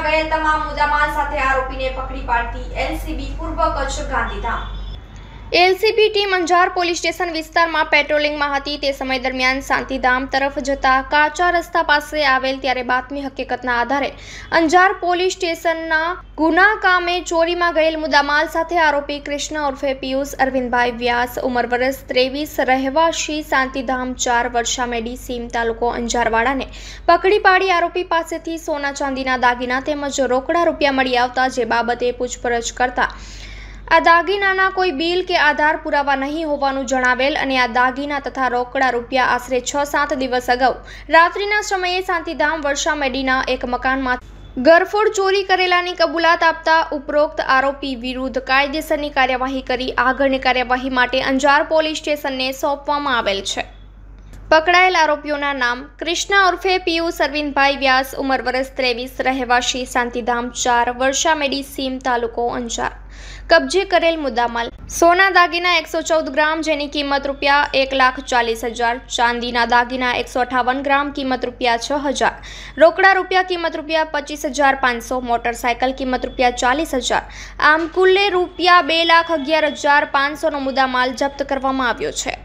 ચોરીમાં ગયેલ તમામ મુદ્દામાલ સાથે આરોપીને પકડી પાડતી એલસીબી પૂર્વ Kutch Gandhidham. LCB team Anjar police station વિસ્તારમાં પેટ્રોલિંગમાં હતી। તે સમય દરમિયાન શાંતિધામ તરફ જતા કાચા રસ્તા પાસે આવેલ ત્યારે બાતમી હકીકતના આધારે અંજાર પોલીસ સ્ટેશનના ગુના કામે ચોરીમાં ગયેલ મુદ્દામાલ સાથે આરોપી કૃષ્ણ ઉર્ફે પિયુષ અરવિંદભાઈ વ્યાસ ઉંમર વર્ષ 23 રહેવાસી શાંતિધામ 4 વર્ષામેડી સીમ તાલુકો અંજારવાડાને પકડી પાડી આરોપી પાસેથી સોના ચાંદીના દાગીના તેમજ રોકડા રૂપિયા મળી આવતા જે બાબતે પૂછપરછ કરતા આ દાગીનાના કોઈ બિલ કે આધાર પુરાવા નહીં હોવાનું જણાવેલ અને આ દાગીના તથા રોકડા રૂપિયા આશરે 6-7 દિવસ અગાઉ રાત્રિના સમયે શાંતિધામ વર્ષામેડીના એક મકાનમાં ગરફોડ ચોરી કરેલાની કબૂલાત આપતા ઉપરોક્ત આરોપી વિરુદ્ધ કાયદેસરની કાર્યવાહી કરી આગળની કાર્યવાહી માટે અંજાર પોલીસ સ્ટેશનને સોંપવામાં આવેલ છે। પકડાયેલ આરોપીઓના નામ કૃષ્ણ ઉર્ફે પિયુષ અરવિંદભાઈ વ્યાસ ઉંમર વર્ષ 23 રહેવાસી શાંતિધામ 4 વર્ષામેડી સીમ તાલુકો અંજાર। કબજે કરેલ મુદ્દામાલ સોના દાગીના 114 ગ્રામ જેની કિંમત રૂપિયા 1,40,000, ચાંદીના દાગીના 158 ગ્રામ કિંમત રૂપિયા 6,000, રોકડા રૂપિયા કિંમત રૂપિયા 25,500, મોટરસાયકલ કિંમત રૂપિયા 40,000, આમ કુલ્લે રૂપિયા 2,11,500નો મુદ્દામાલ જપ્ત કરવામાં આવ્યો છે।